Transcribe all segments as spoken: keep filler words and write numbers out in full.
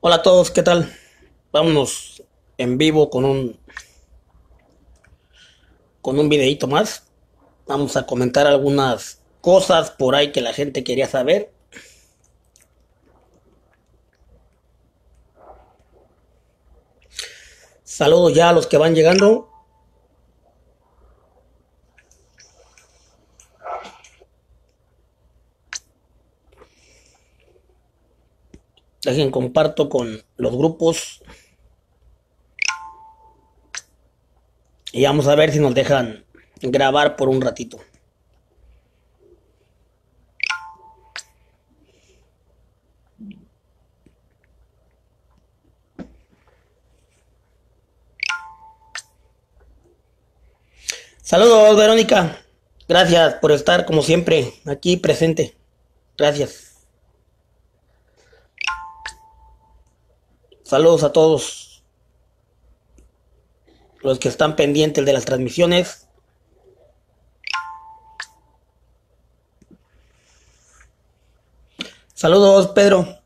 Hola a todos, ¿qué tal? Vámonos en vivo con un con un videito más. Vamos a comentar algunas cosas por ahí que la gente quería saber. Saludos ya a los que van llegando. Dejen comparto con los grupos y vamos a ver si nos dejan grabar por un ratito. Saludos, Verónica. Gracias por estar como siempre aquí presente. Gracias. Saludos a todos los que están pendientes de las transmisiones. Saludos, Pedro.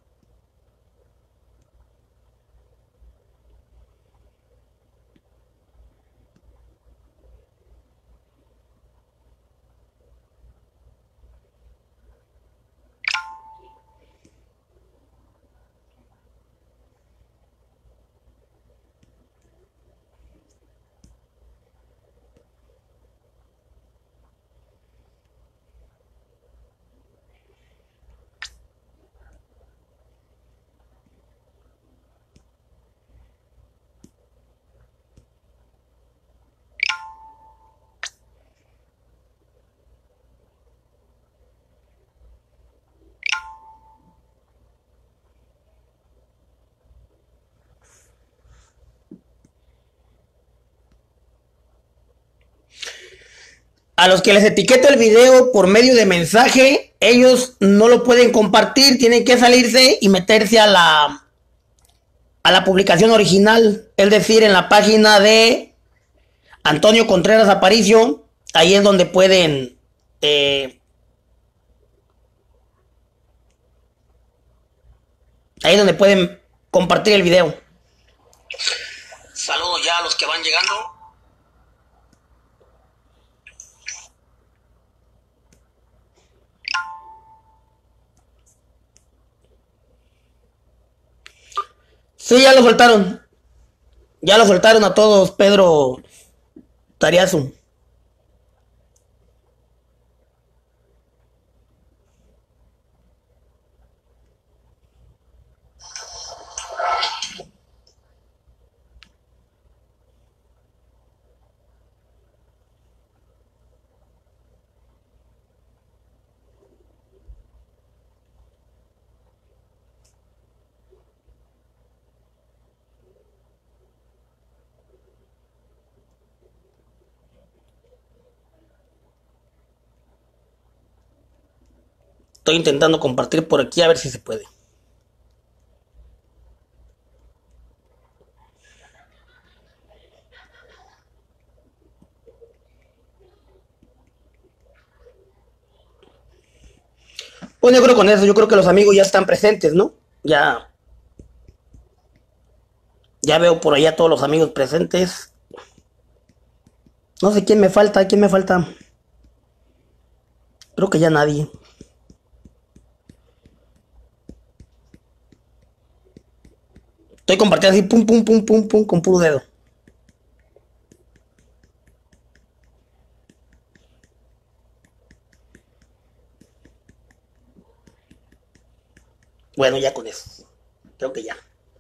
A los que les etiqueto el video por medio de mensaje, ellos no lo pueden compartir, tienen que salirse y meterse a la a la publicación original, es decir, en la página de Antonio Contreras Aparicio. Ahí es donde pueden eh, ahí es donde pueden compartir el video. Saludos ya a los que van llegando. Sí, ya lo soltaron. Ya lo soltaron a todos, Pedro Tariazo. Estoy intentando compartir por aquí a ver si se puede. Pues yo creo con eso, yo creo que los amigos ya están presentes, ¿no? Ya, ya veo por allá todos los amigos presentes. No sé quién me falta, quién me falta. Creo que ya nadie. Estoy compartiendo así, pum, pum, pum, pum, pum, con puro dedo. Bueno, ya con eso. Creo que ya.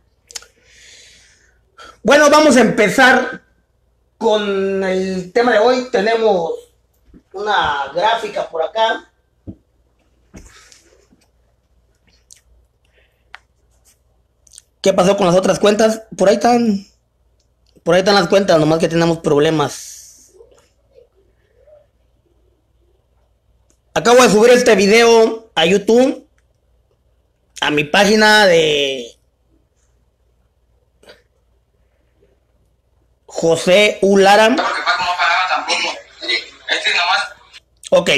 Bueno, vamos a empezar con el tema de hoy. Tenemos una gráfica por acá. ¿Qué pasó con las otras cuentas? Por ahí están. Por ahí están las cuentas, nomás que tenemos problemas. Acabo de subir este video a YouTube, a mi página de José U. Lara. Ok.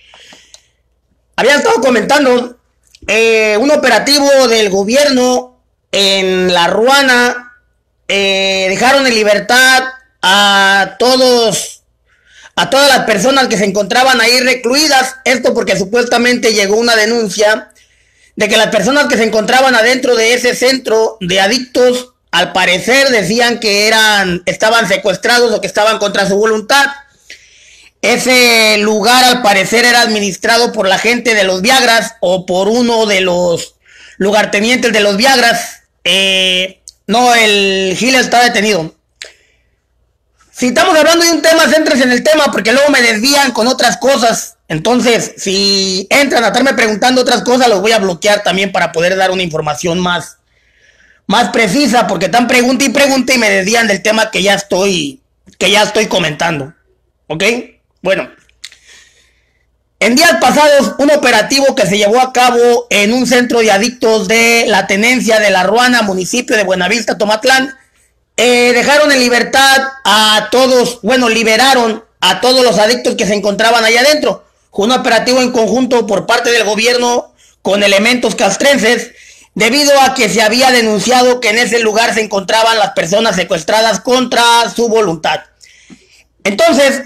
Había estado comentando eh, un operativo del gobierno en La Ruana eh, dejaron en libertad a todos, a todas las personas que se encontraban ahí recluidas. Esto porque supuestamente llegó una denuncia de que las personas que se encontraban adentro de ese centro de adictos, al parecer decían que eran, estaban secuestrados o que estaban contra su voluntad. Ese lugar al parecer era administrado por la gente de los Viagras o por uno de los lugartenientes de los Viagras. Eh, no, el Gil está detenido. Si estamos hablando de un tema, céntrese en el tema, porque luego me desvían con otras cosas. Entonces, si entran a estarme preguntando otras cosas, los voy a bloquear también para poder dar una información más, más precisa, porque están pregunta y pregunta y me desvían del tema que ya estoy, que ya estoy comentando. ¿Ok? Bueno. En días pasados, un operativo que se llevó a cabo en un centro de adictos de la tenencia de La Ruana, municipio de Buenavista, Tomatlán, eh, dejaron en libertad a todos, bueno, liberaron a todos los adictos que se encontraban allá adentro. Fue un operativo en conjunto por parte del gobierno con elementos castrenses, debido a que se había denunciado que en ese lugar se encontraban las personas secuestradas contra su voluntad. Entonces,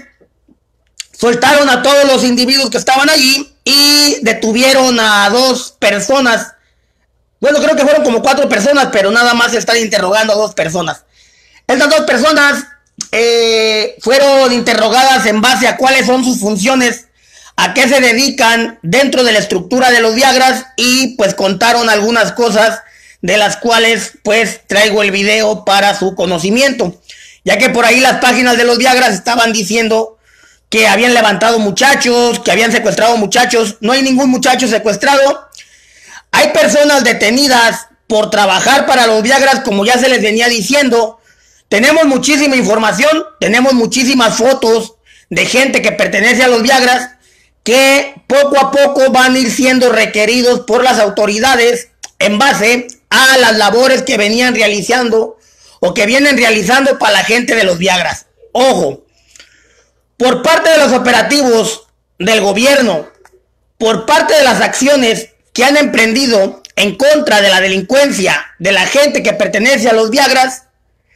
soltaron a todos los individuos que estaban allí y detuvieron a dos personas. Bueno, creo que fueron como cuatro personas, pero nada más están interrogando a dos personas. Estas dos personas eh, fueron interrogadas en base a cuáles son sus funciones, a qué se dedican dentro de la estructura de los Viagras, y pues contaron algunas cosas de las cuales pues traigo el video para su conocimiento, ya que por ahí las páginas de los Viagras estaban diciendo que habían levantado muchachos, que habían secuestrado muchachos. No hay ningún muchacho secuestrado. Hay personas detenidas por trabajar para los Viagras, como ya se les venía diciendo. Tenemos muchísima información, tenemos muchísimas fotos de gente que pertenece a los Viagras, que poco a poco van a ir siendo requeridos por las autoridades en base a las labores que venían realizando o que vienen realizando para la gente de los Viagras. Ojo. Por parte de los operativos del gobierno, por parte de las acciones que han emprendido en contra de la delincuencia de la gente que pertenece a los Viagras,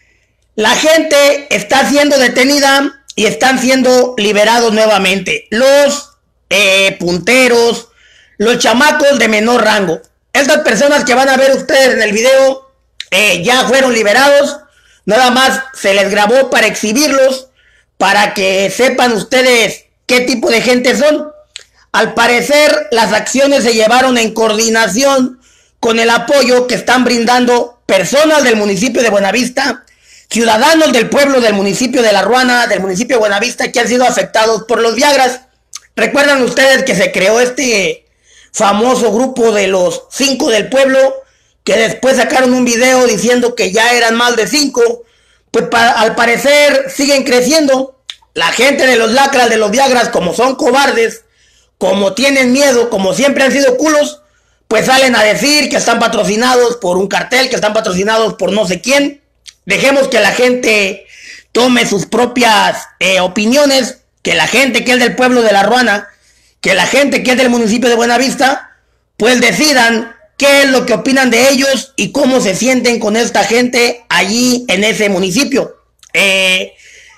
la gente está siendo detenida y están siendo liberados nuevamente. Los eh, punteros, los chamacos de menor rango. Estas personas que van a ver ustedes en el video eh, ya fueron liberados. Nada más se les grabó para exhibirlos, para que sepan ustedes qué tipo de gente son. Al parecer, las acciones se llevaron en coordinación con el apoyo que están brindando personas del municipio de Buenavista, ciudadanos del pueblo del municipio de La Ruana, del municipio de Buenavista, que han sido afectados por los Viagras. Recuerdan ustedes que se creó este famoso grupo de los cinco del pueblo, que después sacaron un video diciendo que ya eran más de cinco. Pues pa, al parecer siguen creciendo. La gente de los lacras, de los Viagras, como son cobardes, como tienen miedo, como siempre han sido culos, pues salen a decir que están patrocinados por un cartel, que están patrocinados por no sé quién. Dejemos que la gente tome sus propias eh, opiniones, que la gente que es del pueblo de La Ruana, que la gente que es del municipio de Buenavista, pues decidan qué es lo que opinan de ellos y cómo se sienten con esta gente allí en ese municipio. Eh,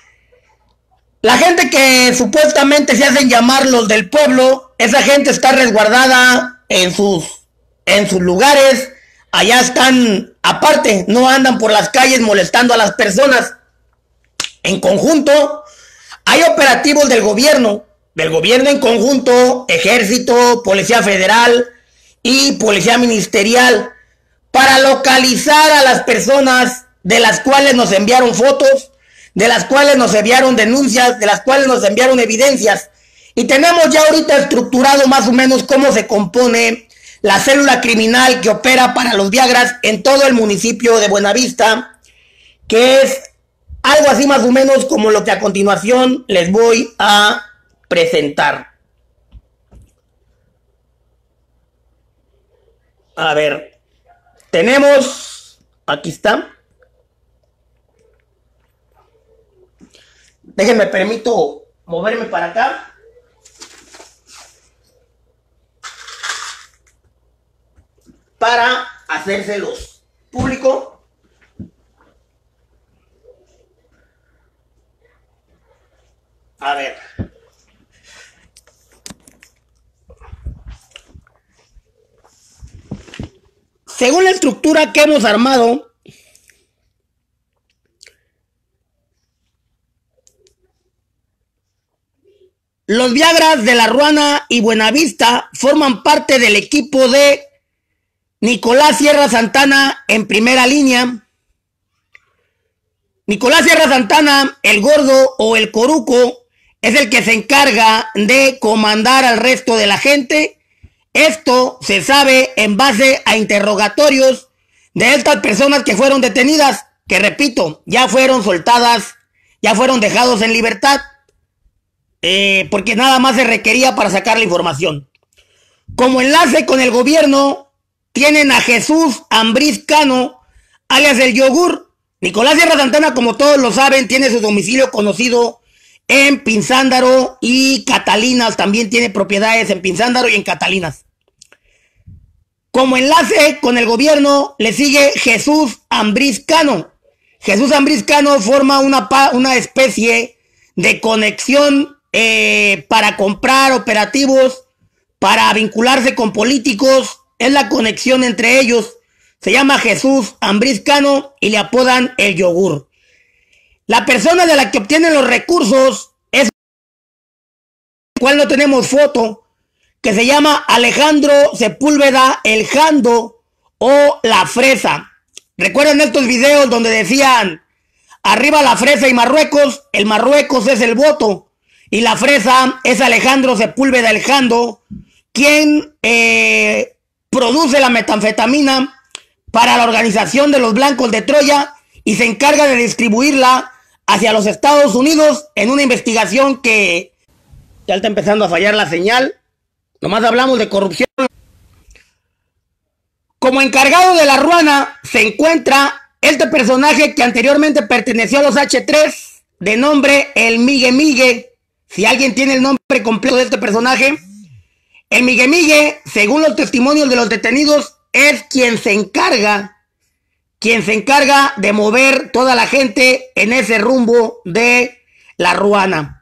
la gente que supuestamente se hacen llamar los del pueblo, esa gente está resguardada en sus, en sus lugares. Allá están aparte, no andan por las calles molestando a las personas. En conjunto, hay operativos del gobierno, del gobierno en conjunto, ejército, policía federal y policía ministerial, para localizar a las personas de las cuales nos enviaron fotos, de las cuales nos enviaron denuncias, de las cuales nos enviaron evidencias. Y tenemos ya ahorita estructurado más o menos cómo se compone la célula criminal que opera para los Viagras en todo el municipio de Buenavista, que es algo así más o menos como lo que a continuación les voy a presentar. A ver, tenemos, aquí está. Déjenme, permito moverme para acá. Para hacérselos público. A ver. Según la estructura que hemos armado, los Viagras de La Ruana y Buenavista forman parte del equipo de Nicolás Sierra Santana en primera línea. Nicolás Sierra Santana, el gordo o el coruco, es el que se encarga de comandar al resto de la gente. Esto se sabe en base a interrogatorios de estas personas que fueron detenidas, que repito, ya fueron soltadas, ya fueron dejados en libertad, eh, porque nada más se requería para sacar la información. Como enlace con el gobierno tienen a Jesús Ambriz Cano, alias el Yogur. Nicolás Sierra Santana, como todos lo saben, tiene su domicilio conocido en Pinzándaro y Catalinas. También tiene propiedades en Pinzándaro y en Catalinas. Como enlace con el gobierno le sigue Jesús Ambriz Cano. Jesús Ambriz Cano forma una, una especie de conexión eh, para comprar operativos, para vincularse con políticos. Es la conexión entre ellos. Se llama Jesús Ambriz Cano y le apodan el Yogur. La persona de la que obtienen los recursos es, cual no tenemos foto, que se llama Alejandro Sepúlveda el Jando o la Fresa. ¿Recuerdan estos videos donde decían arriba la Fresa y Marruecos? El Marruecos es el voto y la Fresa es Alejandro Sepúlveda el Jando, quien eh, produce la metanfetamina para la organización de los Blancos de Troya y se encarga de distribuirla hacia los Estados Unidos en una investigación que ya está empezando a fallar la señal. Nomás hablamos de corrupción. Como encargado de La Ruana se encuentra este personaje que anteriormente perteneció a los hache tres, de nombre el Migue Migue. Si alguien tiene el nombre completo de este personaje, el Migue Migue, según los testimonios de los detenidos, es quien se encarga, quien se encarga de mover toda la gente en ese rumbo de La Ruana.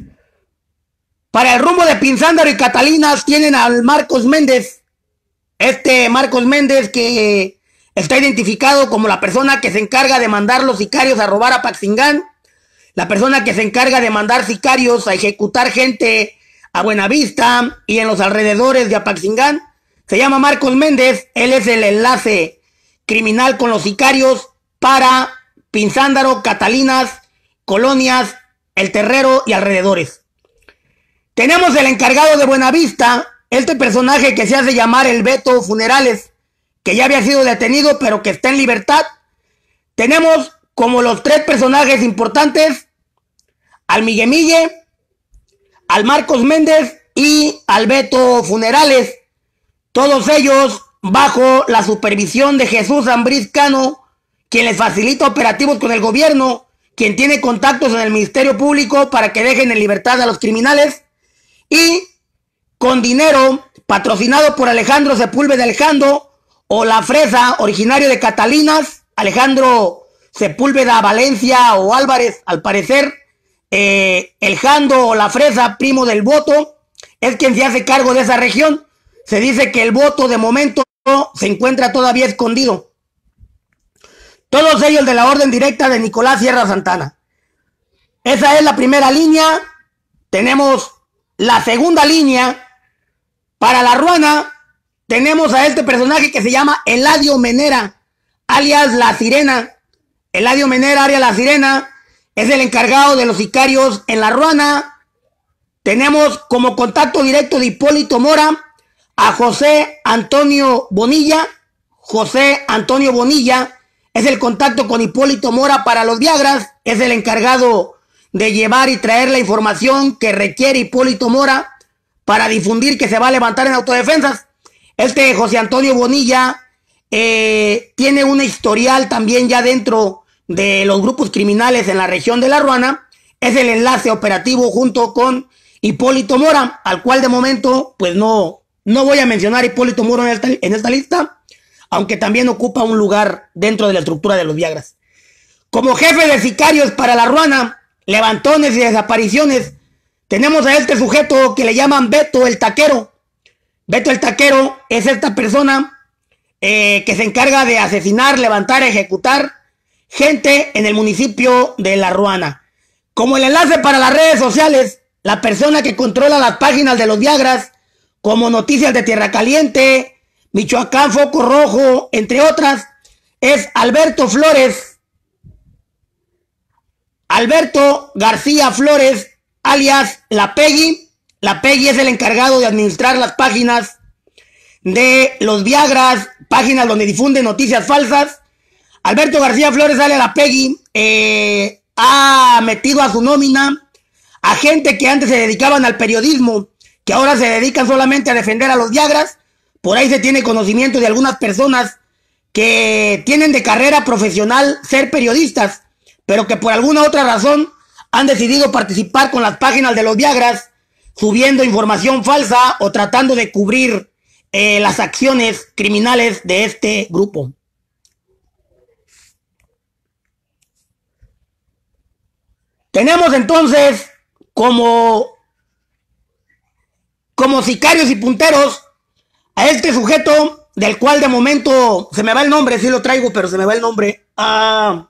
Para el rumbo de Pinzándaro y Catalinas tienen al Marcos Méndez. Este Marcos Méndez que está identificado como la persona que se encarga de mandar los sicarios a robar a Paxingán, la persona que se encarga de mandar sicarios a ejecutar gente a Buenavista y en los alrededores de Apaxingán. Se llama Marcos Méndez. Él es el enlace criminal con los sicarios para Pinzándaro, Catalinas, Colonias, El Terrero y alrededores. Tenemos el encargado de Buenavista, este personaje que se hace llamar el Beto Funerales, que ya había sido detenido pero que está en libertad. Tenemos como los tres personajes importantes al Migue Migue, al Marcos Méndez y al Beto Funerales. Todos ellos bajo la supervisión de Jesús Ambriz Cano, quien les facilita operativos con el gobierno, quien tiene contactos en el Ministerio Público para que dejen en libertad a los criminales, y con dinero patrocinado por Alejandro Sepúlveda el Jando o la Fresa, originario de Catalinas, Alejandro Sepúlveda Valencia o Álvarez, al parecer, eh, el Jando o la Fresa, primo del voto, es quien se hace cargo de esa región. Se dice que el voto de momento se encuentra todavía escondido. Todos ellos de la orden directa de Nicolás Sierra Santana. Esa es la primera línea. Tenemos la segunda línea. Para La Ruana tenemos a este personaje que se llama Eladio Menera, alias La Sirena. Eladio Menera, alias La Sirena, es el encargado de los sicarios en La Ruana. Tenemos como contacto directo de Hipólito Mora a José Antonio Bonilla. José Antonio Bonilla es el contacto con Hipólito Mora para los Viagras. Es el encargado de llevar y traer la información que requiere Hipólito Mora para difundir que se va a levantar en autodefensas. Este José Antonio Bonilla eh, tiene un historial también ya dentro de los grupos criminales en la región de La Ruana. Es el enlace operativo junto con Hipólito Mora, al cual de momento pues no, no voy a mencionar a Hipólito Mora en esta, en esta lista. aunque también ocupa un lugar dentro de la estructura de los Viagras. Como jefe de sicarios para la ruana, levantones y desapariciones, tenemos a este sujeto que le llaman Beto el Taquero. Beto el Taquero es esta persona eh, que se encarga de asesinar, levantar, ejecutar gente en el municipio de La Ruana. Como el enlace para las redes sociales, la persona que controla las páginas de los Viagras, como Noticias de Tierra Caliente, Michoacán Foco Rojo, entre otras, es Alberto Flores. Alberto García Flores, alias La Peggy. La Peggy es el encargado de administrar las páginas de los Viagras, páginas donde difunden noticias falsas. Alberto García Flores, alias La Peggy, eh, ha metido a su nómina a gente que antes se dedicaban al periodismo, que ahora se dedican solamente a defender a los Viagras. Por ahí se tiene conocimiento de algunas personas que tienen de carrera profesional ser periodistas, pero que por alguna otra razón han decidido participar con las páginas de los Viagras, subiendo información falsa o tratando de cubrir eh, las acciones criminales de este grupo. Tenemos entonces como, como sicarios y punteros a este sujeto, del cual de momento se me va el nombre, sí lo traigo, pero se me va el nombre. Ah,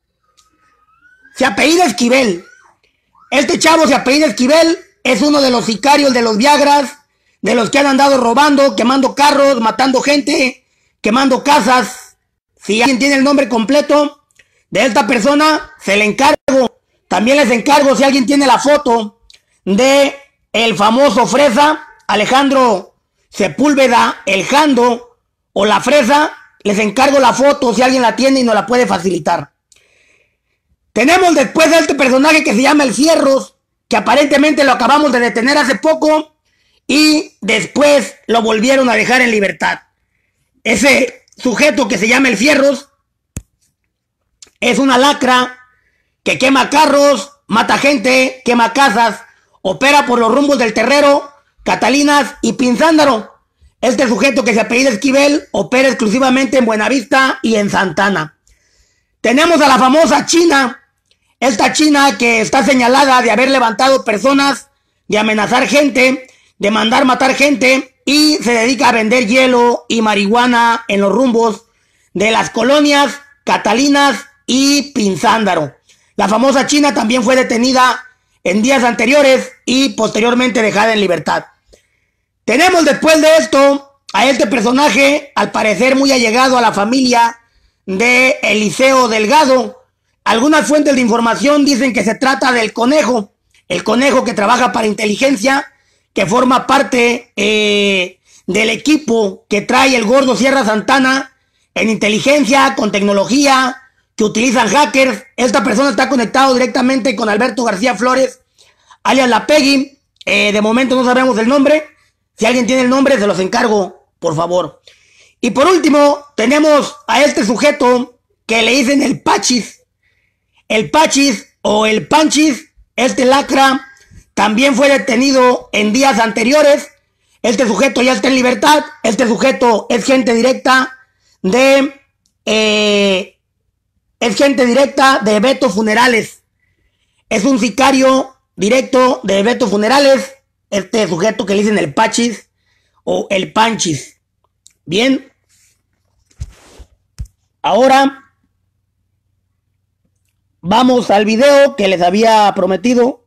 se apellida Esquivel. Este chavo se apellida Esquivel, es uno de los sicarios de los Viagras, de los que han andado robando, quemando carros, matando gente, quemando casas. Si alguien tiene el nombre completo de esta persona, se le encargo. También les encargo, si alguien tiene la foto de el famoso Fresa, Alejandro Sepúlveda, el Jando o la Fresa, les encargo la foto si alguien la tiene y nos la puede facilitar. Tenemos después de este personaje que se llama El Fierros, que aparentemente lo acabamos de detener hace poco y después lo volvieron a dejar en libertad. Ese sujeto que se llama El Fierros es una lacra que quema carros, mata gente, quema casas, opera por los rumbos del Terrero, Catalinas y Pinzándaro. Este sujeto que se apellida Esquivel opera exclusivamente en Buenavista y en Santana. Tenemos a la famosa China, esta China que está señalada de haber levantado personas, de amenazar gente, de mandar matar gente y se dedica a vender hielo y marihuana en los rumbos de las colonias Catalinas y Pinzándaro. La famosa China también fue detenida en días anteriores y posteriormente dejada en libertad. Tenemos después de esto a este personaje, al parecer muy allegado a la familia de Eliseo Delgado. Algunas fuentes de información dicen que se trata del Conejo, el Conejo que trabaja para inteligencia, que forma parte eh, del equipo que trae el gordo Sierra Santana en inteligencia, con tecnología, que utilizan hackers. Esta persona está conectado directamente con Alberto García Flores, alias La Peggy. Eh, de momento no sabemos el nombre. Si alguien tiene el nombre, se los encargo, por favor. Y por último, tenemos a este sujeto que le dicen el Pachis. El Pachis o el Panchis, este lacra, también fue detenido en días anteriores. Este sujeto ya está en libertad. Este sujeto es gente directa de... Eh, es gente directa de Beto Funerales. Es un sicario directo de Beto Funerales. Este sujeto que le dicen el Pachis o el Panchis. Bien. Ahora vamos al video que les había prometido.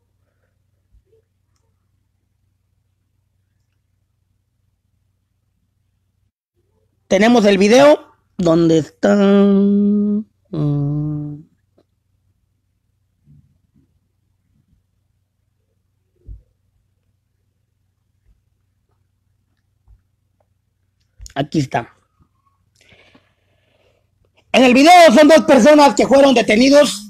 Tenemos el video. ¿Dónde están? Mm. Aquí está. En el video son dos personas que fueron detenidos.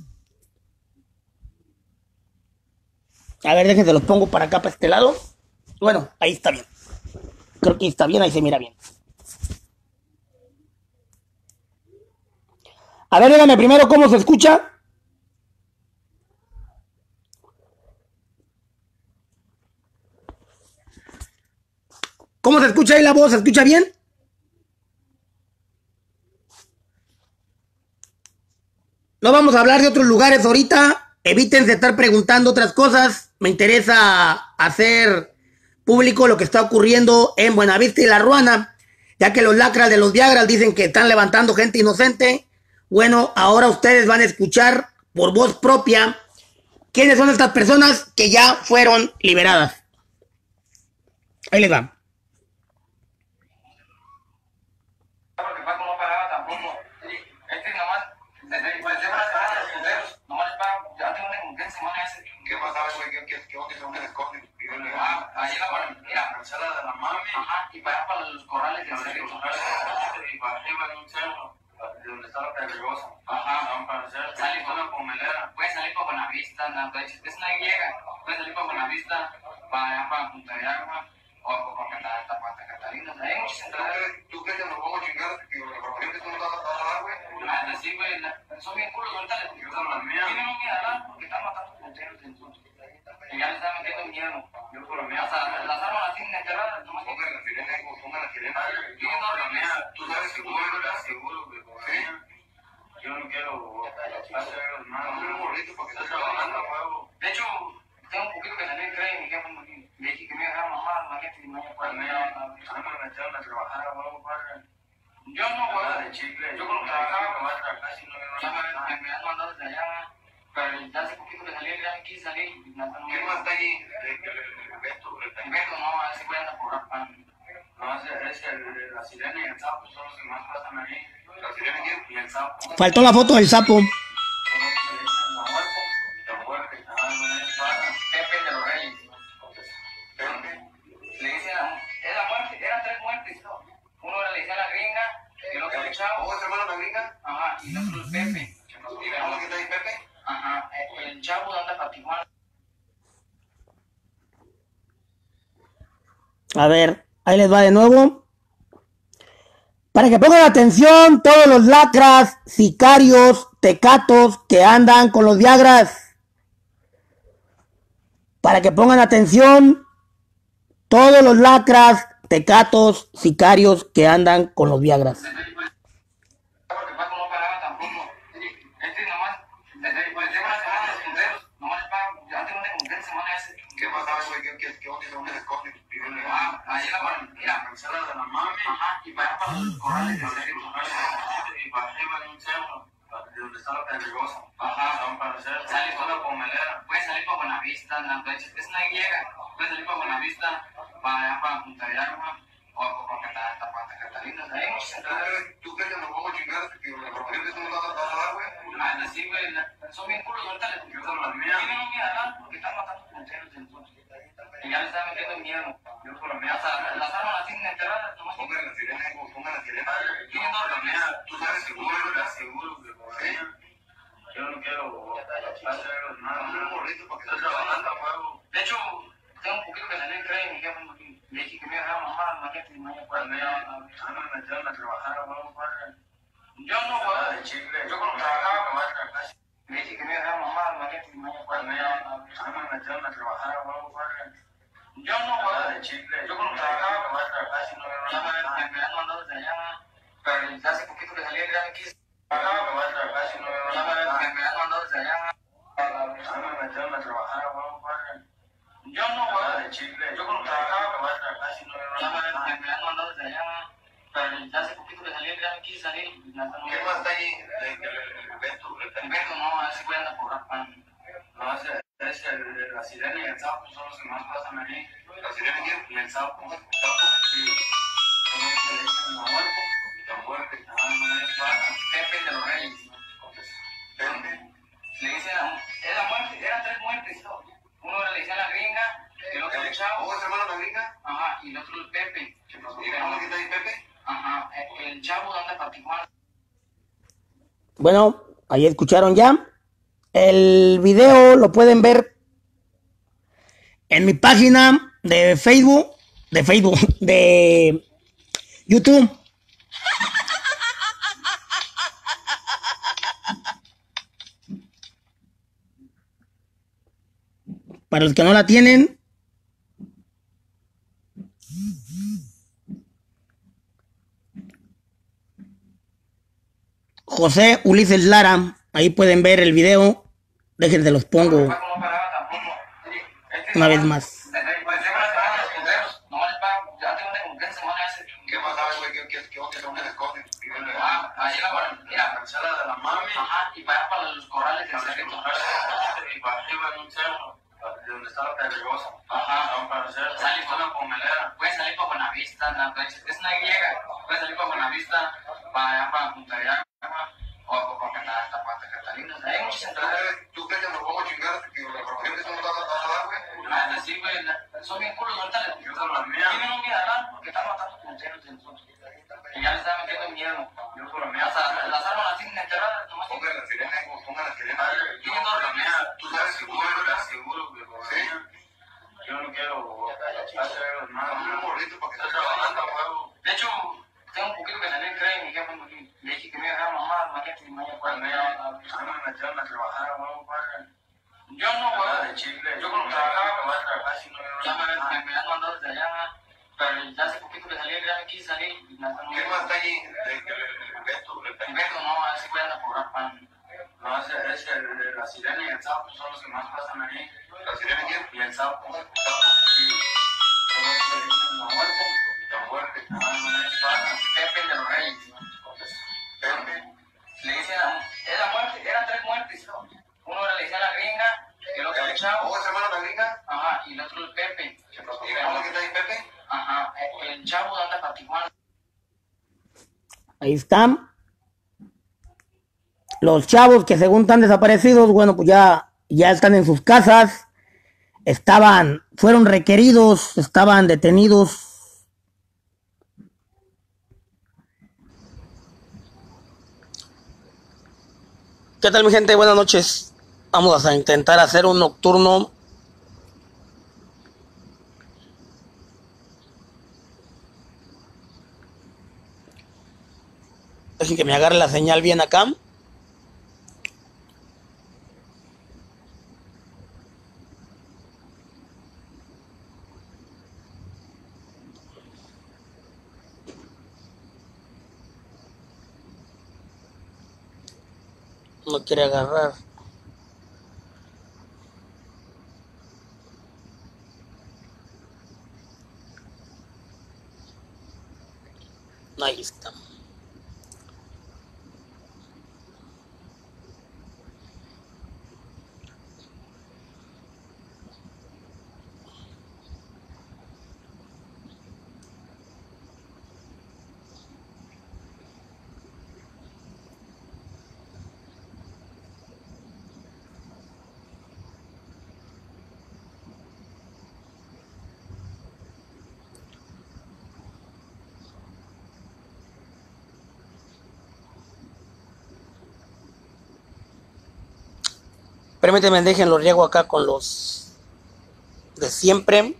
A ver, déjense los pongo para acá, para este lado. Bueno, ahí está bien. Creo que está bien, ahí se mira bien. A ver, díganme primero cómo se escucha. ¿Cómo se escucha ahí la voz? ¿Se escucha bien? No vamos a hablar de otros lugares ahorita. Evítense estar preguntando otras cosas. Me interesa hacer público lo que está ocurriendo en Buenavista y La Ruana, ya que los lacras de los Viagras dicen que están levantando gente inocente. Bueno, ahora ustedes van a escuchar por voz propia quiénes son estas personas que ya fueron liberadas. Ahí les va. ¿Qué pasaba, güey? ¿Qué, qué, qué onda? ¿Dónde se esconden? Ah, ahí en la barranquilla, la parcela de la mami. Ajá, y para para los corrales de cerro. Y para arriba en un cerro, donde está la pedregosa. Ajá, van para el cerro. Sale con la pomelera. Puedes salir para Buenavista, es una griega. Puedes salir para Buenavista, para allá, para Punta de Agua, o para Catarata, para Catarina. Hay muchas entradas. ¿Tú crees que nos vamos a chingar? Que la propiedad que tú nos vas a dar, güey. Ah, sí, güey. Son bien culos, ahorita les digo las mías. Tienen un miedo, ¿verdad? Porque están matando punteros en su. Y ya les están metiendo miedo. Yo por lo menos, las armas las tienen enterradas. Pongan la sirena, pongan la sirena. Yo no la mía. Tú sabes que tú eres seguro, güey. ¿Sí? Yo no quiero hacer nada. No quiero morrito porque estoy trabajando a huevo. De hecho, tengo un poquito que salir, creen, mi jefe me dije que me iba a dejar mamá, imagínate, y mañana para mí. A mí me echaron a trabajar a huevo, padre. Yo no, güey, de chicle. Yo cuando trabajaba, me voy a trabajar casi no me me han mandado desde allá. Pero ya hace poquito que salí, ya me quise salir. ¿Qué más está ahí? El Beto. El Beto, no, ese güey anda por pan. No, ese es la sirena y el sapo, son los que más pasan ahí. ¿La sirena y el sapo? Faltó la foto del sapo. La muerte. La muerte. Pepe de los Reyes. Le dicen, es la muerte, eran tres muertes. Uno le decía la gringa, el otro el chavo. ¿Cómo se llama la gringa? Ajá, y el otro el Pepe. ¿Cómo que está ahí Pepe? Ajá, el chavo anda para Tijuana. A ver, ahí les va de nuevo. Para que pongan atención todos los lacras, sicarios, tecatos que andan con los Viagras. Para que pongan atención todos los lacras, tecatos, sicarios que andan con los Viagras. ¿Qué pasaba, güey? ¿Qué, qué, qué onda? ¿Dónde se esconden? Ah, ahí en la barranquilla, la parcela de la mami. Ajá, y para allá para los corrales de cerro. Y para arriba en un cerro, donde está la pedregosa. Ajá, van para el cerro. Sale con la pomelera. Puedes salir para Buenavista, es una griega. Puedes salir para Buenavista, para allá, para Punta de Agua, o para Catarata, para Catarina. Hay muchas entradas. ¿Tú crees que nos vamos a chingar? Que la propiedad que tú nos vas a dar, güey. Ah, sí, güey. Son bien culos, ahorita les digo las mías. Tienen un miedo, ¿verdad? Porque están matando punteros en su. Y ya les están metiendo miedo. Yo por lo menos, las armas las tienen enterradas. Pongan la sirena, pongan la sirena. Yo no la mía. Tú sabes que tú eres seguro, güey. Yo no quiero hacer nada. No quiero morrito porque estoy trabajando a huevo. De hecho, tengo un poquito que salir, creen, mi jefe me dije que me iba a dejar mamá, imagínate, y mañana para mí. A mí me metieron a trabajar a huevo, padre. Yo no, güey, de chicle. Yo cuando trabajaba, me voy a trabajar. Me dije que me iba a dejar mamá, imagínate, y mañana para mí. A mí me metieron a trabajar a huevo, padre. Yo no, güey, de chicle. Yo cuando trabajaba, me voy a trabajar, si no me me han mandado desde allá. Pero hace poquito que salí, ya me quise. Me voy a trabajar, si no me me han mandado desde allá. A mí me metieron a trabajar a huevo, padre. Yo no, güey, de chicle. Yo cuando trabajaba, me voy a trabajar, si no me me han mandado desde allá. Pero hace poquito que salí, ya me quise salir. ¿Qué más está ahí? El Beto. El Beto, no, ese güey anda por pan. No, ese es la sirena y el sapo, son los que más pasan ahí. ¿La sirena y el sapo? El sapo, sí. Son los que le dicen la muerte. La muerte. Ah, no es para. Pepe de los Reyes. Pepe. Le dicen, es la muerte, eran tres muertes. Uno le decía la gringa, el otro el chavo. ¿Cómo se llama la gringa? Ajá, y el otro el Pepe. ¿Cómo que está ahí Pepe? Ajá, el chavo anda para Tijuana. Bueno, ahí escucharon ya. El video lo pueden ver en mi página de Facebook, de Facebook, de YouTube. Para los que no la tienen, José Ulises Lara. Ahí pueden ver el video. Déjense los pongo una vez más. ¿Qué pasaba, güey? ¿Qué, qué, qué onda? ¿Dónde se esconden? Ah, ahí en la barranquilla, para echarla de la mami. Ajá, y para allá para los corrales del cerrito. Y para arriba en un cerro, donde está la pedregosa. Ajá, para el cerro. Salir por la pomelera. Puedes salir para Buenavista, no, es una griega. Puedes salir para Buenavista, para allá para Punta Llama, o para hasta Puerto Catalina. Hay muchas entradas. ¿Tú crees que nos vamos a chingar? Que la información que estamos dando a dar, güey. Ah, sí, güey, son bien culos, ahorita les digo las mías. Tienen un miedo, porque están matando punteros en nosotros. Y ya les están metiendo miedo. Yo por la mía. Hasta las armas las tienen enterradas, nomás. Pongan la sirena, pongan la sirena. Tienen dos remeras. Tú sabes que tú eres seguro, güey. Sí. Yo no quiero hacer nada. Un morrito para que esté trabajando, huevo. De hecho, tengo un poquito que salir, creen, mi jefe le dije que me iba a dejar mamá, mañana que mi mañana pueda. A mí me metieron a trabajar, huevo, padre. Yo no, güey, de Chile. Yo cuando trabajaba, que voy a trabajar, si no, ya me, me, me han mandado desde allá, pero ya hace poquito que salí, ya me quise salir. ¿Qué más está allí? El Beto, el Beto, no, a ver si voy a cobrar pan. No, ese es el, la sirena y el sapo, son los que más pasan ahí. ¿La sirena quién? Y el sapo. El sapo, sí. Son los que dicen la muerte. La muerte. Ah, no es para Pepe de los Reyes. Pepe. Le dicen, era muerte, eran tres muertes, ¿no? Uno era le decía la gringa, el otro el chavo. ¿Cómo se llama la gringa? Ajá, y el otro el Pepe. ¿Y cómo que está ahí Pepe? Ajá, el chavo anda para Tijuana. Ahí están. Los chavos que según están desaparecidos, bueno, pues ya, ya están en sus casas. Estaban, fueron requeridos, estaban detenidos. ¿Qué tal, mi gente? Buenas noches. Vamos a intentar hacer un nocturno. Dejen que me agarre la señal bien acá. No quiere agarrar. Ahí está. Permíteme, dejen los riego acá con los de siempre.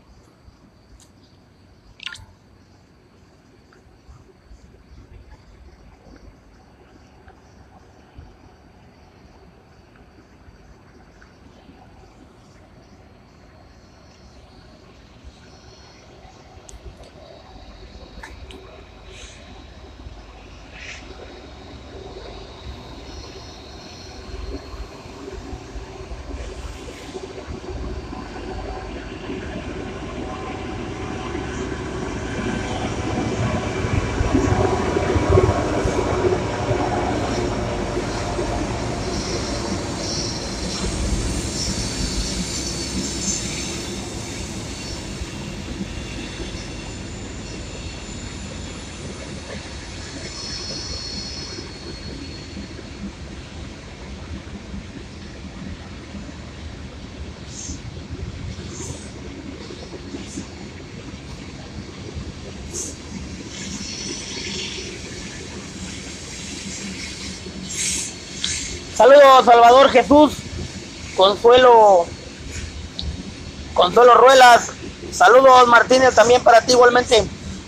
Saludos, Salvador Jesús, Consuelo, Consuelo Ruelas. Saludos, Martínez, también para ti igualmente.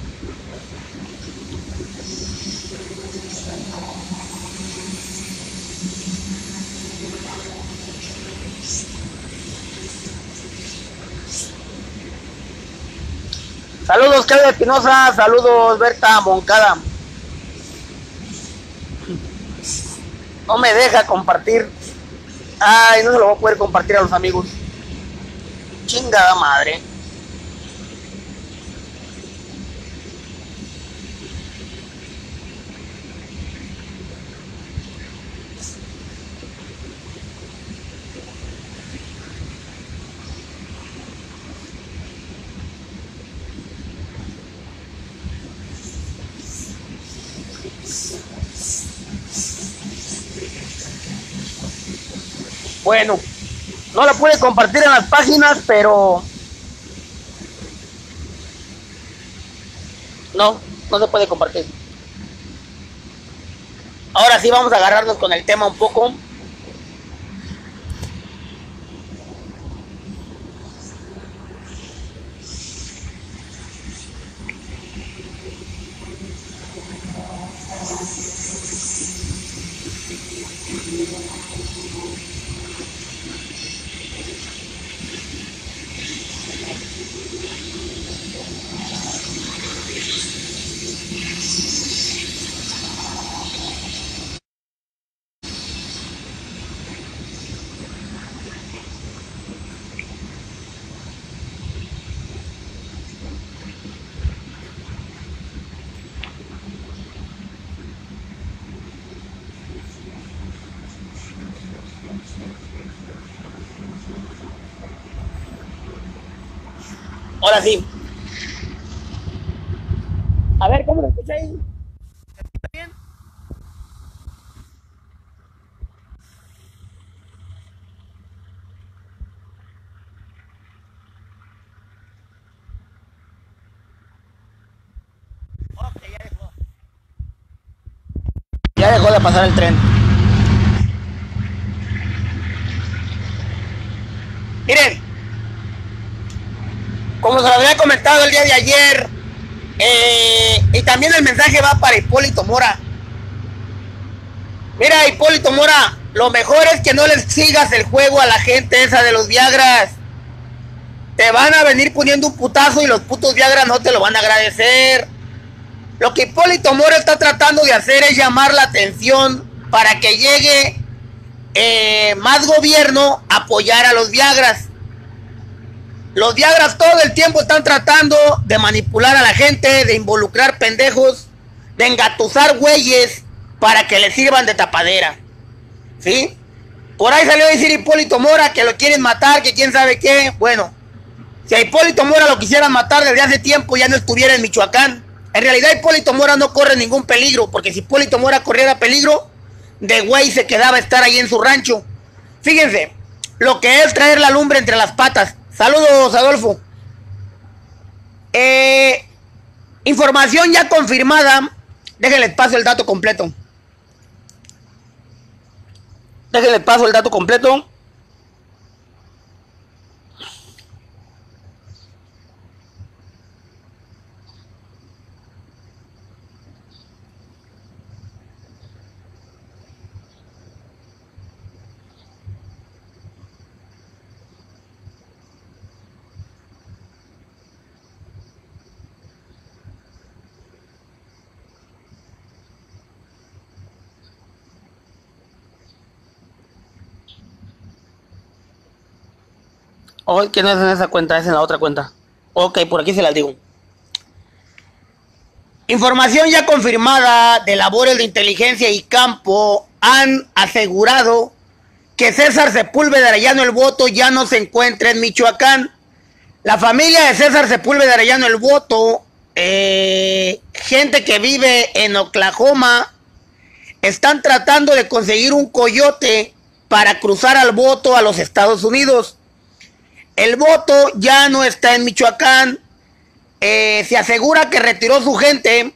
Saludos, Claudia Espinosa. Saludos, Berta Moncada. No me deja compartir. Ay, no se lo voy a poder compartir a los amigos. Chingada madre. Bueno, no la pude compartir en las páginas, pero no, no se puede compartir. Ahora sí vamos a agarrarnos con el tema un poco. Ahora sí. A ver, ¿cómo lo escucháis? ¿Está bien? Ok, ya dejó. Ya dejó de pasar el tren. Miren, como se lo había comentado el día de ayer, eh, y también el mensaje va para Hipólito Mora. Mira, Hipólito Mora, lo mejor es que no les sigas el juego a la gente esa de los Viagras. Te van a venir poniendo un putazo y los putos Viagras no te lo van a agradecer. Lo que Hipólito Mora está tratando de hacer es llamar la atención para que llegue eh, más gobierno a apoyar a los Viagras. Los Viagras todo el tiempo están tratando de manipular a la gente, de involucrar pendejos, de engatusar güeyes para que les sirvan de tapadera. ¿Sí? Por ahí salió a decir Hipólito Mora que lo quieren matar, que quién sabe qué. Bueno, si a Hipólito Mora lo quisieran matar desde hace tiempo ya no estuviera en Michoacán. En realidad Hipólito Mora no corre ningún peligro, porque si Hipólito Mora corriera peligro, de güey se quedaba a estar ahí en su rancho. Fíjense, lo que es traer la lumbre entre las patas. Saludos, Adolfo. Eh, información ya confirmada. Déjenles paso el dato completo. Déjenles paso el dato completo. Oh, que no es en esa cuenta, es en la otra cuenta. Ok, por aquí se las digo. Información ya confirmada de labores de inteligencia y campo han asegurado que César Sepúlveda Arellano el Voto ya no se encuentra en Michoacán. La familia de César Sepúlveda Arellano el Voto, eh, gente que vive en Oklahoma, están tratando de conseguir un coyote para cruzar al Voto a los Estados Unidos. El Voto ya no está en Michoacán. Eh, se asegura que retiró su gente.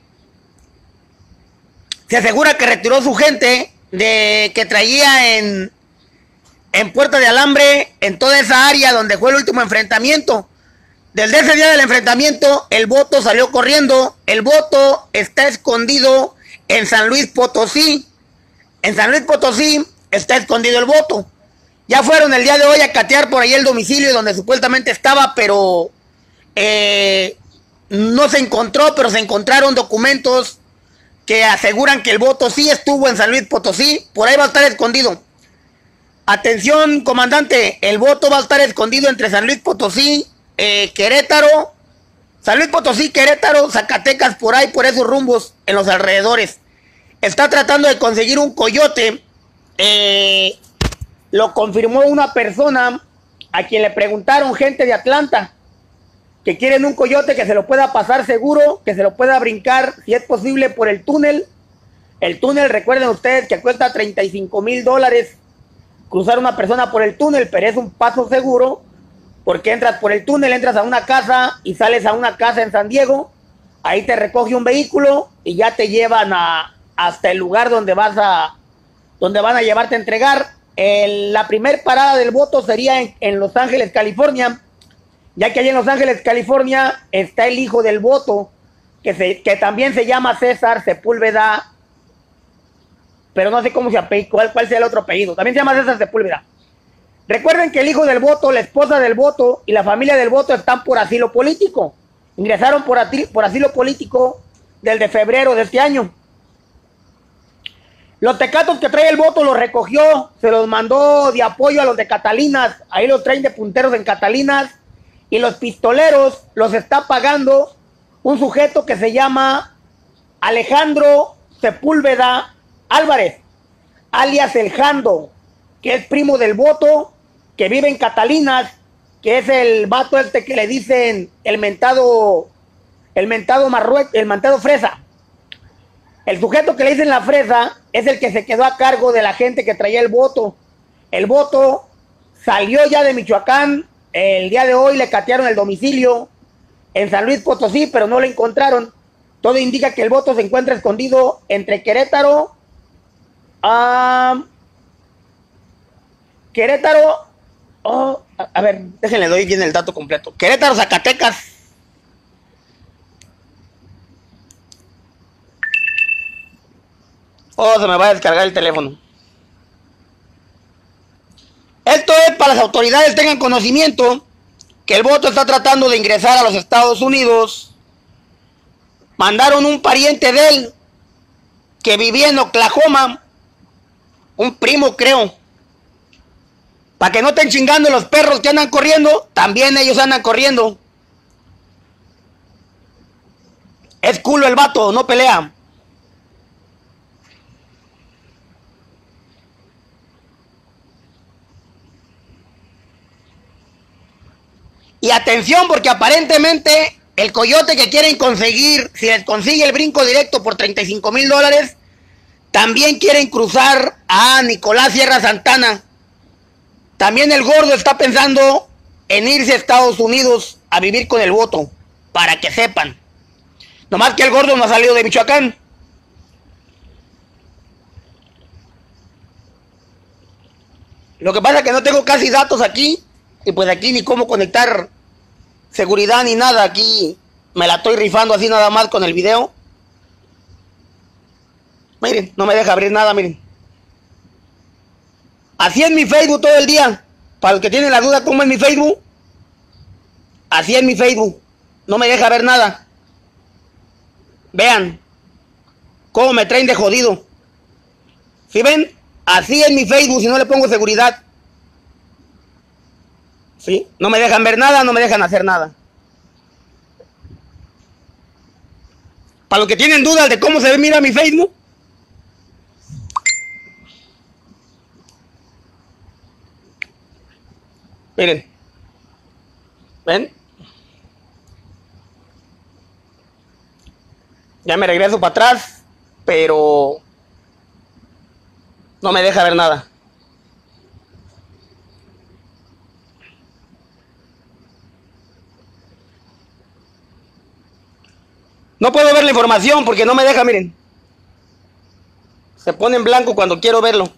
Se asegura que retiró su gente de que traía en, en Puerta de Alambre, en toda esa área donde fue el último enfrentamiento. Desde ese día del enfrentamiento, el Voto salió corriendo. El Voto está escondido en San Luis Potosí. En San Luis Potosí está escondido el Voto. Ya fueron el día de hoy a catear por ahí el domicilio donde supuestamente estaba, pero eh, no se encontró, pero se encontraron documentos que aseguran que el voto sí estuvo en San Luis Potosí, por ahí va a estar escondido. Atención, comandante, el voto va a estar escondido entre San Luis Potosí, eh, Querétaro, San Luis Potosí, Querétaro, Zacatecas, por ahí, por esos rumbos, en los alrededores. Está tratando de conseguir un coyote, eh, lo confirmó una persona a quien le preguntaron gente de Atlanta, que quieren un coyote que se lo pueda pasar seguro, que se lo pueda brincar, si es posible, por el túnel. El túnel, recuerden ustedes que cuesta treinta y cinco mil dólares cruzar una persona por el túnel, pero es un paso seguro, porque entras por el túnel, entras a una casa y sales a una casa en San Diego, ahí te recoge un vehículo y ya te llevan a, hasta el lugar donde vas a, donde van a llevarte a entregar. El, la primer parada del voto sería en, en Los Ángeles, California, ya que allí en Los Ángeles, California, está el hijo del voto, que, se, que también se llama César Sepúlveda, pero no sé cómo se apellida, cuál, cuál sea el otro apellido. También se llama César Sepúlveda. Recuerden que el hijo del voto, la esposa del voto y la familia del voto están por asilo político. Ingresaron por, por asilo político desde febrero de este año. Los tecatos que trae el voto los recogió, se los mandó de apoyo a los de Catalinas. Ahí los traen de punteros en Catalinas. Y los pistoleros los está pagando un sujeto que se llama Alejandro Sepúlveda Álvarez, alias El Jando, que es primo del voto, que vive en Catalinas, que es el vato este que le dicen el mentado, el mentado Marruecos, el mentado Fresa. El sujeto que le dicen la Fresa es el que se quedó a cargo de la gente que traía el voto. El voto salió ya de Michoacán. El día de hoy le catearon el domicilio en San Luis Potosí, pero no lo encontraron. Todo indica que el voto se encuentra escondido entre Querétaro, uh, Querétaro, oh, a, a ver, déjenle doy bien el dato completo. Querétaro, Zacatecas. Oh, se me va a descargar el teléfono. Esto es para las autoridades tengan conocimiento que el voto está tratando de ingresar a los Estados Unidos. Mandaron un pariente de él que vivía en Oklahoma, un primo creo, para que no estén chingando los perros que andan corriendo, también ellos andan corriendo. Es culo el vato, no pelea. Y atención, porque aparentemente el coyote que quieren conseguir, si les consigue el brinco directo por treinta y cinco mil dólares, también quieren cruzar a Nicolás Sierra Santana. También el gordo está pensando en irse a Estados Unidos a vivir con el voto, para que sepan. Nomás que el gordo no ha salido de Michoacán. Lo que pasa es que no tengo casi datos aquí, y pues aquí ni cómo conectar seguridad ni nada. Aquí me la estoy rifando así nada más con el video. Miren, no me deja abrir nada, miren. Así es mi Facebook todo el día. Para los que tienen la duda cómo es mi Facebook, así es mi Facebook. No me deja ver nada. Vean cómo me traen de jodido. ¿Sí ven? Así es mi Facebook si no le pongo seguridad. ¿Sí? No me dejan ver nada, no me dejan hacer nada. Para los que tienen dudas de cómo se ve, mira mi Facebook. Miren. ¿Ven? Ya me regreso para atrás, pero no me deja ver nada. No puedo ver la información porque no me deja, miren. Se pone en blanco cuando quiero verlo.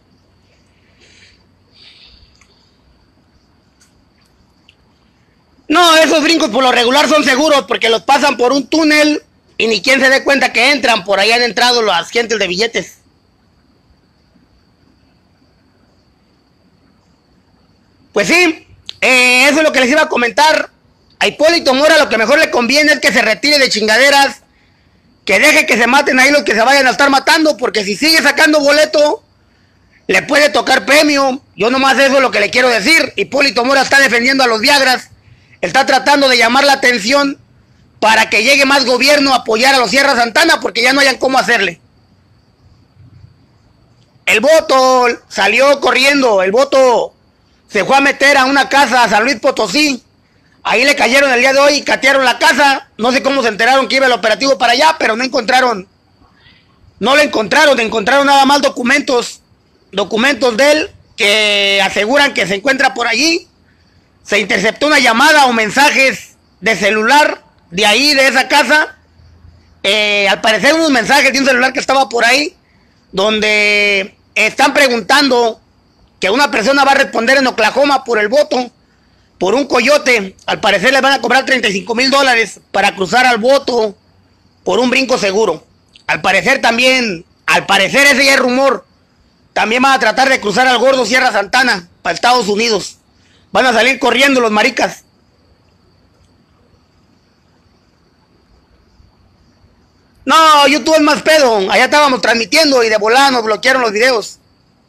No, esos brincos por lo regular son seguros porque los pasan por un túnel y ni quien se dé cuenta que entran. Por ahí han entrado las gentes de billetes. Pues sí, eh, eso es lo que les iba a comentar. A Hipólito Mora lo que mejor le conviene es que se retire de chingaderas que deje que se maten ahí los que se vayan a estar matando, porque si sigue sacando boleto, le puede tocar premio. Yo nomás eso es lo que le quiero decir. Hipólito Mora está defendiendo a los Viagras, está tratando de llamar la atención para que llegue más gobierno a apoyar a los Sierra Santana, porque ya no hayan cómo hacerle. El voto salió corriendo, el voto se fue a meter a una casa a San Luis Potosí. Ahí le cayeron el día de hoy y catearon la casa. No sé cómo se enteraron que iba el operativo para allá, pero no encontraron, no lo encontraron, encontraron nada más documentos, documentos de él que aseguran que se encuentra por allí. Se interceptó una llamada o mensajes de celular de ahí, de esa casa. Eh, al parecer unos mensajes de un celular que estaba por ahí, donde están preguntando que una persona va a responder en Oklahoma por el voto, por un coyote. Al parecer le van a cobrar treinta y cinco mil dólares para cruzar al voto por un brinco seguro. Al parecer también, al parecer ese ya es rumor, también van a tratar de cruzar al gordo Sierra Santana para Estados Unidos. Van a salir corriendo los maricas. No, YouTube es más pedo. Allá estábamos transmitiendo y de volada nos bloquearon los videos.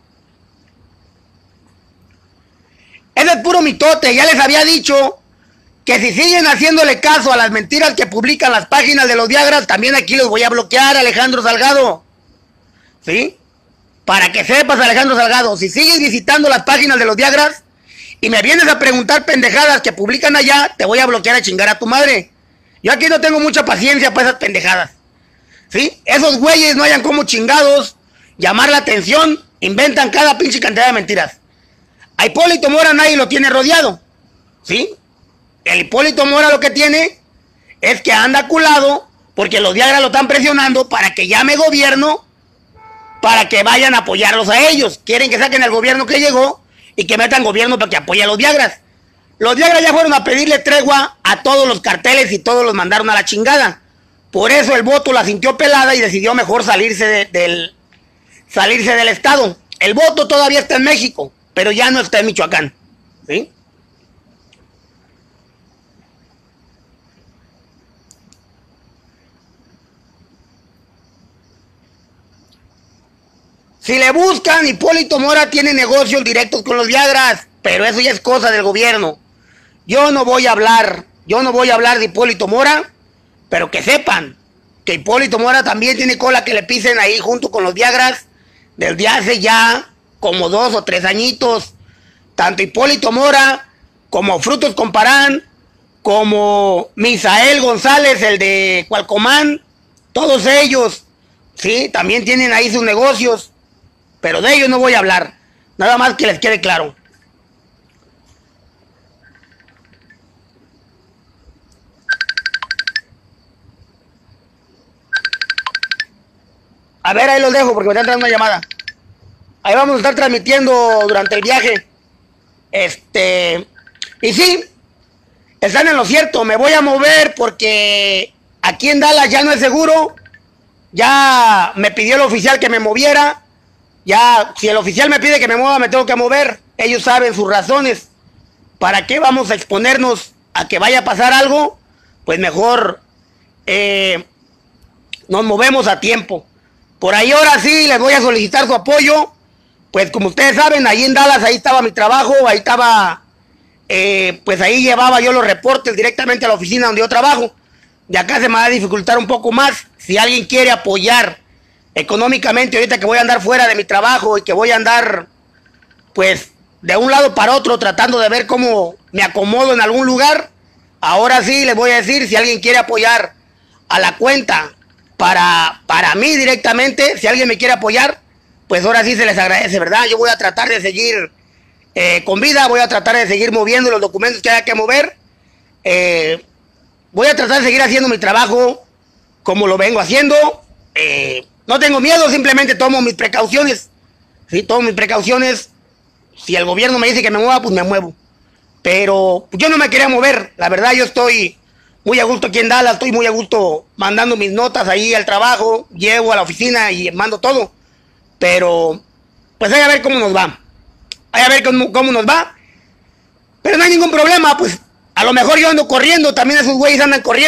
Ese es puro mitote. Ya les había dicho que si siguen haciéndole caso a las mentiras que publican las páginas de los Viagras, también aquí los voy a bloquear, Alejandro Salgado. ¿Sí? Para que sepas, Alejandro Salgado, si sigues visitando las páginas de los Viagras y me vienes a preguntar pendejadas que publican allá, te voy a bloquear a chingar a tu madre. Yo aquí no tengo mucha paciencia para esas pendejadas. ¿Sí? Esos güeyes no hayan como chingados llamar la atención, inventan cada pinche cantidad de mentiras. A Hipólito Mora nadie lo tiene rodeado. ¿Sí? El Hipólito Mora lo que tiene es que anda culado porque los Viagras lo están presionando para que llame gobierno, para que vayan a apoyarlos a ellos. Quieren que saquen el gobierno que llegó y que metan gobierno para que apoye a los Viagras. Los Viagras ya fueron a pedirle tregua a todos los carteles y todos los mandaron a la chingada. Por eso el voto la sintió pelada y decidió mejor salirse de, del salirse del estado. El voto todavía está en México, pero ya no está en Michoacán. ¿Sí? Si le buscan, Hipólito Mora tiene negocios directos con los Viagras, pero eso ya es cosa del gobierno. Yo no voy a hablar, yo no voy a hablar de Hipólito Mora, pero que sepan que Hipólito Mora también tiene cola que le pisen ahí junto con los Viagras desde hace ya como dos o tres añitos. Tanto Hipólito Mora como Frutos Comparán, como Misael González, el de Cualcomán, todos ellos, sí, también tienen ahí sus negocios, pero de ellos no voy a hablar, nada más que les quede claro. A ver, ahí los dejo porque me está entrando una llamada. Ahí vamos a estar transmitiendo durante el viaje. Este... Y sí, están en lo cierto. Me voy a mover porque aquí en Dallas ya no es seguro. Ya me pidió el oficial que me moviera. Ya, si el oficial me pide que me mueva, me tengo que mover. Ellos saben sus razones. ¿Para qué vamos a exponernos a que vaya a pasar algo? Pues mejor eh, nos movemos a tiempo. Por ahí ahora sí les voy a solicitar su apoyo. Pues como ustedes saben, ahí en Dallas, ahí estaba mi trabajo, ahí estaba, eh, pues ahí llevaba yo los reportes directamente a la oficina donde yo trabajo. De acá se me va a dificultar un poco más. Si alguien quiere apoyar económicamente, ahorita que voy a andar fuera de mi trabajo y que voy a andar, pues, de un lado para otro, tratando de ver cómo me acomodo en algún lugar, ahora sí les voy a decir, si alguien quiere apoyar a la cuenta, Para, para mí directamente, si alguien me quiere apoyar, pues ahora sí se les agradece, ¿verdad? Yo voy a tratar de seguir eh, con vida, voy a tratar de seguir moviendo los documentos que haya que mover. Eh, voy a tratar de seguir haciendo mi trabajo como lo vengo haciendo. Eh, no tengo miedo, simplemente tomo mis precauciones. Sí, tomo mis precauciones. Si el gobierno me dice que me mueva, pues me muevo. Pero yo no me quería mover, la verdad yo estoy muy a gusto aquí en Dallas, estoy muy a gusto mandando mis notas ahí al trabajo, llego a la oficina y mando todo. Pero, pues hay a ver cómo nos va. Hay a ver cómo, cómo nos va. Pero no hay ningún problema, pues a lo mejor yo ando corriendo, también esos güeyes andan corriendo.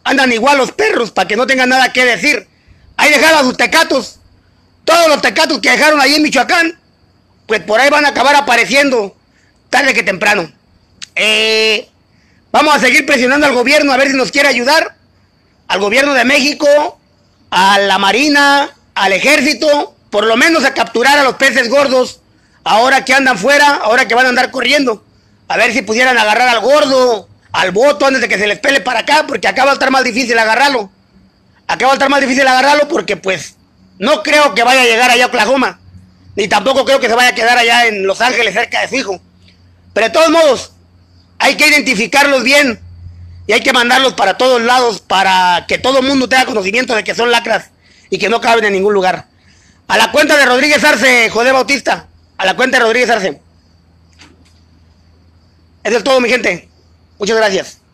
andan igual los perros para que no tengan nada que decir. Ahí dejaron a sus tecatos. Todos los tecatos que dejaron ahí en Michoacán, pues por ahí van a acabar apareciendo tarde que temprano. Eh, vamos a seguir presionando al gobierno a ver si nos quiere ayudar. Al gobierno de México, a la Marina, al Ejército, por lo menos a capturar a los peces gordos, ahora que andan fuera, ahora que van a andar corriendo. A ver si pudieran agarrar al gordo, al boto, antes de que se les pele para acá, porque acá va a estar más difícil agarrarlo. Acá va a estar más difícil agarrarlo porque pues no creo que vaya a llegar allá a Oklahoma, ni tampoco creo que se vaya a quedar allá en Los Ángeles cerca de su hijo. Pero de todos modos, hay que identificarlos bien y hay que mandarlos para todos lados para que todo el mundo tenga conocimiento de que son lacras y que no caben en ningún lugar. A la cuenta de Rodríguez Arce, José Bautista. A la cuenta de Rodríguez Arce. Eso es todo, mi gente. Muchas gracias.